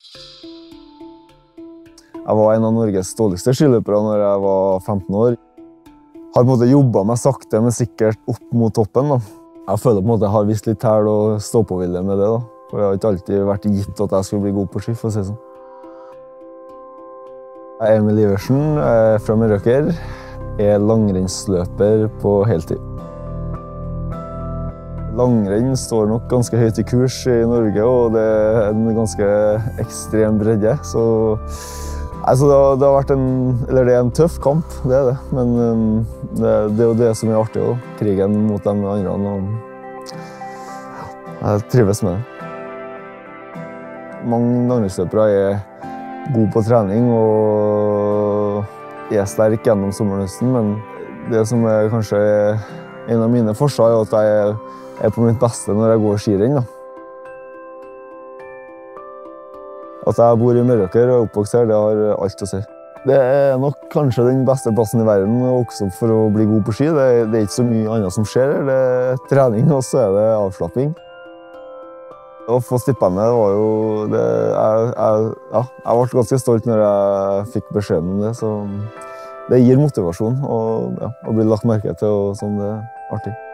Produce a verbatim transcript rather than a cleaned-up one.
Jeg var en av Norges dårligste skiløpere når jeg var femten år. Jeg har på en måte jobbet meg sakte, men sikkert opp mot toppen. Da. Jeg føler på en måte jeg har vist litt hæl og stå-på-vilje med det. Da. For det har ikke alltid vært gitt at jeg skulle bli god på ski, for å si det sånn. Jeg er Emil Iversen, jeg er fra Meråker. Jeg er langrennsløper på heltid. Langrenn står nok ganske høyt i kurs i Norge, og det er en ganske ekstrem bredde. Så, altså det, har, det har vært en, eller det er en tøff kamp, det er det. Men um, det, det er jo det som er artig, da. Krigen mot de andre. Og jeg trives med det. Mange langrennsløpere er gode på trening og er sterk gjennom sommeren-høsten, men det som er kanskje en av mine forskjeller er at jeg er er på mitt beste når jeg går skirenn. At jeg bor i Meråker og er oppvokst her, det har alt å si. Det er nok kanskje den beste plassen i verden å vokse opp for å bli god på ski. Det er, det er ikke så mye annet som skjer. Det er trening, og så er det avslapping. Å få stipendet var jo... Det, jeg, jeg, ja, jeg ble ganske stolt når jeg fikk beskjeden om det, så det gir motivasjon og, ja, å bli lagt merke til, og sånn, det er artig.